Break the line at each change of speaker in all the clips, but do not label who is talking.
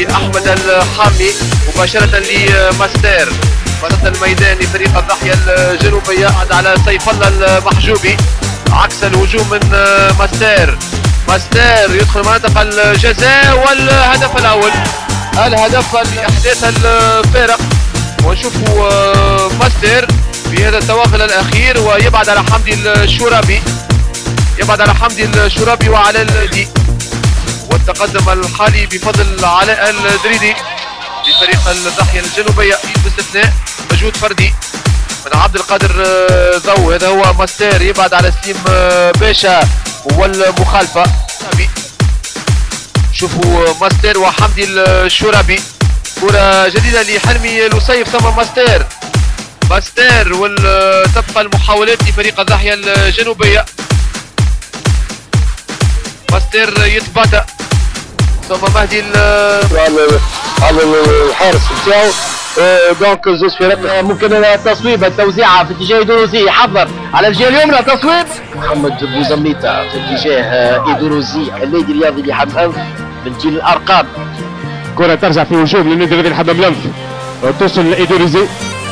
لأحمد الحامي مباشرة لماستير. وسط الميدان لفريق الضاحية الجنوبية على سيف الله المحجوبي عكس الهجوم من ماستير. ماستير يدخل منطقة الجزاء والهدف الأول. الهدف لإحداث الفارق، ونشوفوا ماستير في هذا التواصل الأخير ويبعد على حمدي الشورابي، يبعد على حمدي الشورابي وعلى الدي. والتقدم الحالي بفضل علاء الدريدي لفريق الضاحية الجنوبية باستثناء مجهود فردي من عبد القادر ضو. هذا هو ماستير يبعد على سليم باشا والمخالفة. شوفوا ماستير وحمدي الشورابي، كرة جديدة لحلمي لوسيف ثم ماستير. ماستير وتبقى المحاولات لفريق الضاحية الجنوبية. ماستير يتباطأ ثم مهدي
على الحارس نتاعو. دونك زوج فرق ممكن التصويب، التوزيعه في اتجاه ايدوروزي، يحضر على الجهه اليمنى تصويب محمد بوزميته في اتجاه ايدوروزي النادي الرياضي اللي حمام انف من جيل الارقام.
كره ترجع في هجوم للنادي الرياضي اللي حمام انف وتوصل لايدوروزي.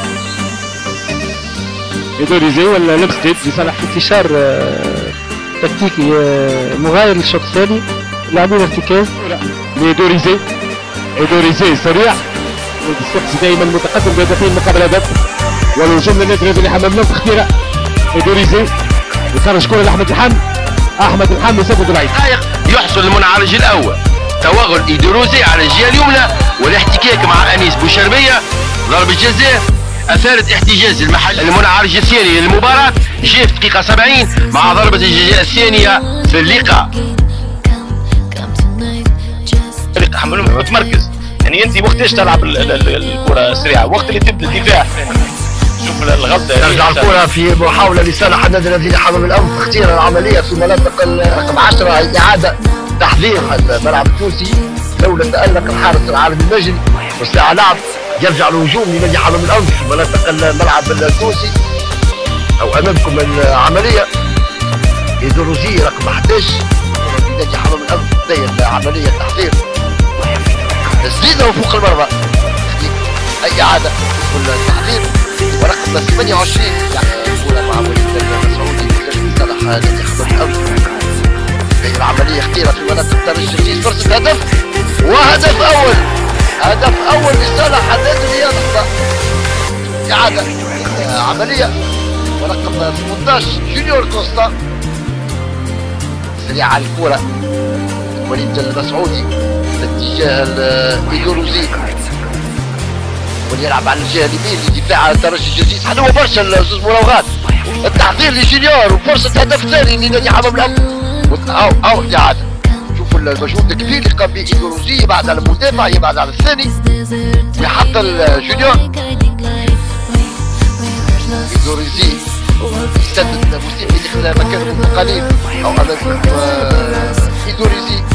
ايدوروزي ولا لبستيد لصالح
انتشار تكتيكي مغاير للشوط الثاني، لاعبين ارتكاز
لإيدوريزي. إيدوريزي سريع، السقسي دائما متقدم بهدفين مقابل هدف، والهجوم للنادي الرياضي اللي حمام انف خطيره. إيدوريزي يخرج كره لاحمد الحم، احمد الحم يسدد بعيد.
يحصل المنعرج الاول، توغل إيدوروزي على الجهه اليمنى والاحتكاك مع انيس بوشربيه، ضربه جزاء اثارت احتجاز المحل. المنعرج الثاني للمباراه جاء في الدقيقه 70 مع ضربه الجزاء الثانيه في اللقاء.
فريق حمام انف متمركز، يعني انت وقتاش تلعب الكره السريعه؟ وقت اللي تبدا الدفاع. شوف الغلطه
ترجع الكره في محاوله لصالح النادي الذي حمام الانف، اختيار العمليه في مناطق رقم 10، اعاده تحضير الملعب التونسي لولا تالق الحارس العالمي المجري والساعه لعب. يرجع الهجوم لنادي حمام الانف في مناطق الملعب التونسي. او امامكم العمليه ايديولوجي رقم 11 لنادي حمام الانف، بدايه عمليه تحضير تسديده وفوق المرمى، اي اعاده التحضير. ورقم 28 الكره مع وليد المسعودي لصالح نادي حمام الانف. هي العمليه خطيره في مناطق الترجي، فرصه هدف وهدف اول، هدف اول لصالح النادي الرياضي. اعاده عمليه ورقم 18 جونيور كوستا سريعه على الكره، وليد المسعودي اتجاه الايديولوجي وليلعب على الجهه اليمين لدفاع الترجي الجزيز. حلوه برشا زوج مراوغات، التحضير لجونيور وفرصه هدف ثاني لنادي حمام الانف. او اعاده، شوفوا المجهود الكبير اللي قام به ايديولوجي، يبعد على المدافع، يبعد على الثاني، يحط الجونيور. ايديولوجي يسدد موسيقي داخل مكان الانتقالين او امام ايديولوجي.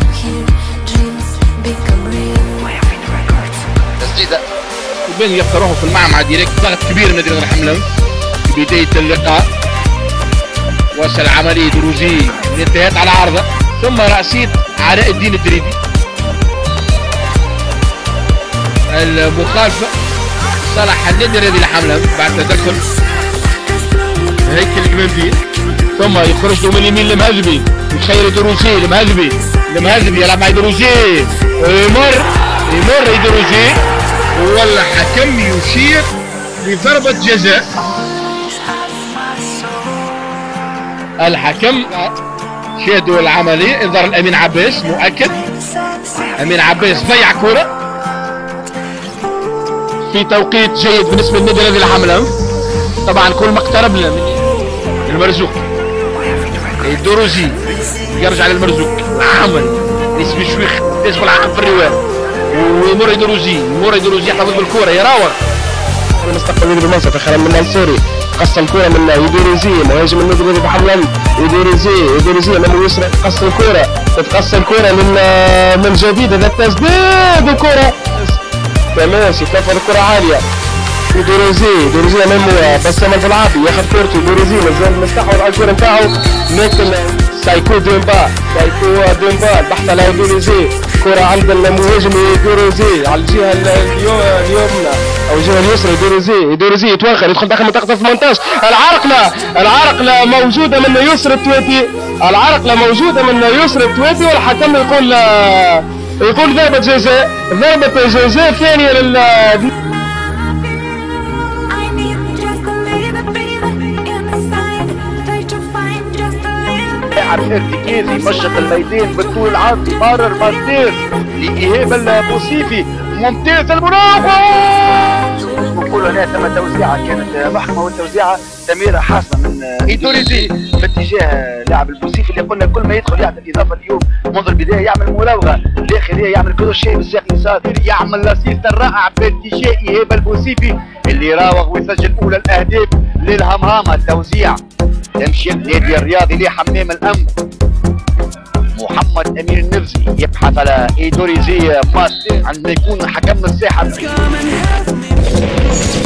تسديده
يبان يلقى روحه في المعمعة ديريكت، ضغط كبير من نادي الحمام في بداية اللقاء. وصل عملية دروزي انتهت على عارضة، ثم رأسية علاء الدين الدريدي. المخالفة صالح النادي الرياضي لحمام بعد تدخل هيكل الجماندير، ثم يخرج له من اليمين لمهاجبي، يخير دروزي لمهاجبي، يلعب مع دروزي ويمر دروزي، والحكم يشير لضربة جزاء. الحكم شاهدوا العملية، انذار الأمين عباس مؤكد. أمين عباس ضيع كرة في توقيت جيد بالنسبة للنادي الذي لحمام الأنف. طبعا كل ما اقتربنا من المرزوق الدروزي يرجع للمرزوق، عمل نسبي شويخ يسبق العقب في الرواية، ويمر يدروزي يحتفظ بالكرة، يراوغ
المستقبل بالمنصف خلال من السوري، قص الكرة من ايديولوجي مهاجم النادي الذي بحمل ايديولوجي امام يسرى، قص الكرة، تتقص الكرة من جديد. هذا التسديد، الكرة تماشي، ترفع الكرة عالية
دوروزي امامه بسام الفلعابي ياخذ كورته دوروزي مازال مستحوذ على الكره نتاعو لكن سايكو ديمبا البحث على دوروزي كرة عند المهاجم دوروزي على الجهة اليمنى او الجهة اليسرى دوروزي يتوغل يدخل داخل منطقة 18 العرقلة موجودة من يسر التويتي والحكم يقول ضربة جزاء ثانية
لاعب ارتكازي مشط الميدان بالطول العرض يمرر ماستير لإيهاب البوصيفي ممتاز المراوغة نقول هنا ثم توزيعة كانت محكمة والتوزيعة تمريرة حاسمة من إيدوريزي في اتجاه لاعب البوصيفي اللي قلنا كل ما يدخل يعمل إضافة اليوم منذ البداية يعمل مراوغة داخلية يعمل كل شيء بالساق اليسار يعمل الاسيست الرائع باتجاه إيهاب البوصيفي اللي راوغ ويسجل أولى الأهداف للهمهامة التوزيع تمشي النادي الرياضي لحمام الأمن محمد أمير النفزي يبحث على إيدوريزي ماستر عندما يكون حكم الساحة